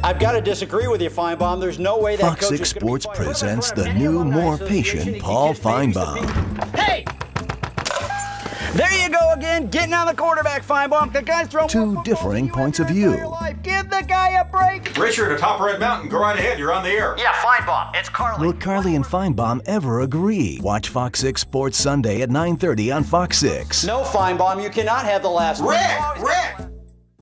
I've got to disagree with you, Finebaum. There's no way that Fox coach 6 is going to Sports be playing. presents the new, more patient Paul Finebaum. Hey! There you go again, getting on the quarterback, Finebaum. The guy's throwing Two differing points of view. Give the guy a break. Richard, atop Red Mountain, go right ahead. You're on the air. Yeah, Finebaum. It's Karle. Will Karle and Finebaum ever agree? Watch Fox 6 Sports Sunday at 9:30 on Fox 6. No, Finebaum, you cannot have the last word. Rick!